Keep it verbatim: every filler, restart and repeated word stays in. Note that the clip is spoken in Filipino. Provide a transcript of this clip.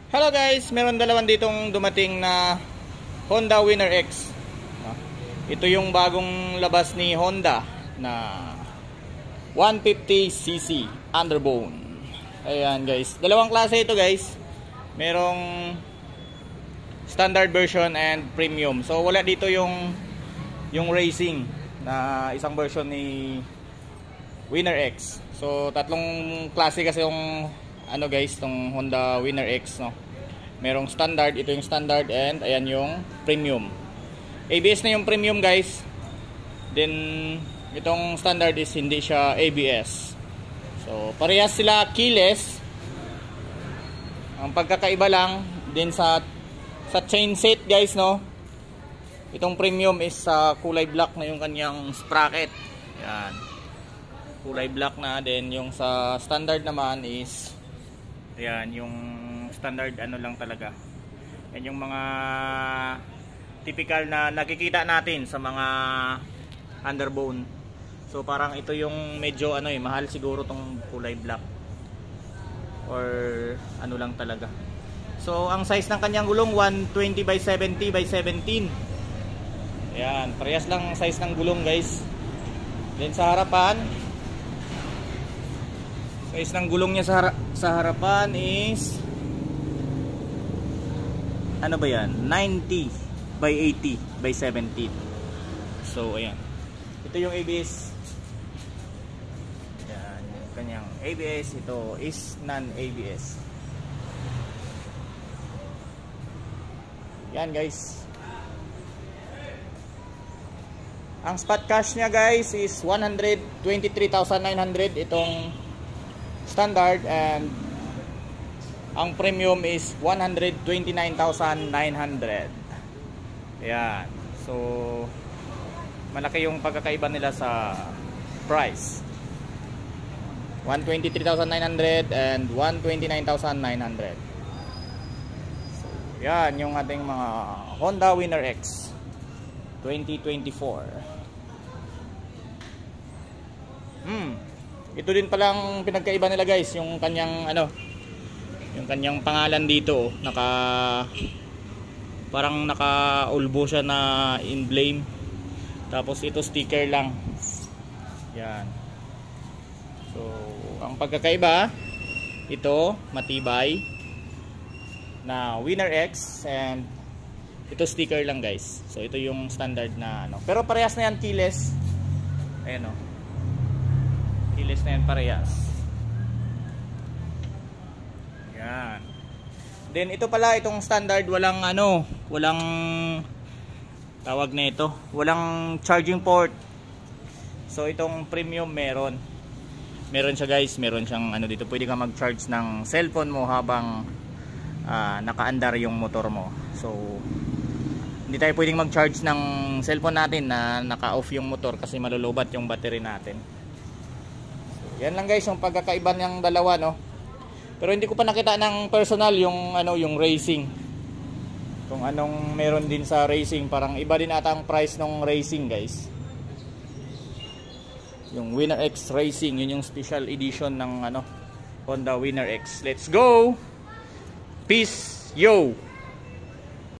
Hello guys, meron dalawan ditong dumating na Honda Winner X. Ito yung bagong labas ni Honda na one fifty c c underbone. Ayan guys, dalawang klase ito guys. Merong standard version and premium. So wala dito yung yung racing na isang version ni Winner X. So tatlong klase kasi yung ano guys, tong Honda Winner X, no. Merong standard, ito yung standard, and ayan yung premium. A B S na yung premium guys. Then itong standard is hindi siya A B S. So parehas sila keyless. Ang pagkakaiba lang din sa sa chain set guys, no. Itong premium is sa uh, kulay black na yung kanyang sprocket. Yan. Kulay black na. Then yung sa standard naman is ayan, yung standard ano lang talaga. Yan yung mga typical na nakikita natin sa mga underbone. So parang ito yung medyo ano eh, mahal siguro tong kulay black. Or ano lang talaga. So ang size ng kanyang gulong one twenty by seventy by seventeen. Ayan, parehas lang size ng gulong guys. Then sa harapan, size ng gulong niya sa, hara sa harapan is ano ba yan? ninety by eighty by seventeen. So ayan. Ito yung A B S. Ayan, yung kanyang A B S. Ito is non-A B S. Yan guys. Ang spot cash niya guys is one hundred twenty-three thousand nine hundred itong standard, and ang premium is one hundred twenty-nine thousand nine hundred. Ayan. So malaki yung pagkakaiba nila sa price. one hundred twenty-three thousand nine hundred and one hundred twenty-nine thousand nine hundred. So yan yung ating mga Honda Winner X twenty twenty-four. Hmm. Ito din palang pinagkaiba nila guys, yung kanyang ano, yung kanyang pangalan dito, naka parang naka-ulbo siya na emblem. Tapos ito sticker lang. Yan. So, ang pagkakaiba, ito matibay na Winner X, and ito sticker lang guys. So ito yung standard na ano. Pero parehas na yan keyless. Ayan o. Keyless na yan parehas. Yan. Then ito pala, itong standard, walang ano, walang tawag na ito, walang charging port. So itong premium meron. Meron siya guys, meron siyang ano dito, pwede ka mag-charge ng cellphone mo habang uh, nakaandar yung motor mo. So hindi tayo pwedeng mag-charge ng cellphone natin na naka-off yung motor kasi malulubat yung battery natin. So, yan lang guys yung pagkakaiba ng dalawa, no. Pero hindi ko pa nakita ng personal yung ano, yung racing. Kung anong meron din sa racing, parang iba din ata ang price ng racing, guys. Yung Winner X Racing, yun yung special edition ng ano, Honda Winner X. Let's go. Peace, yo.